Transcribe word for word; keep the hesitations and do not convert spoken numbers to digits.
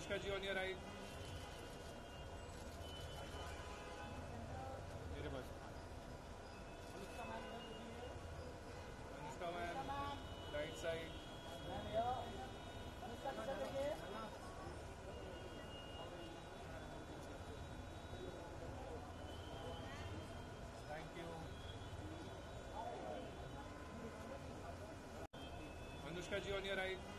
Anushka ji on your right. मेरे पास Anushka ma'am right side. Thank you. Anushka ji on your right.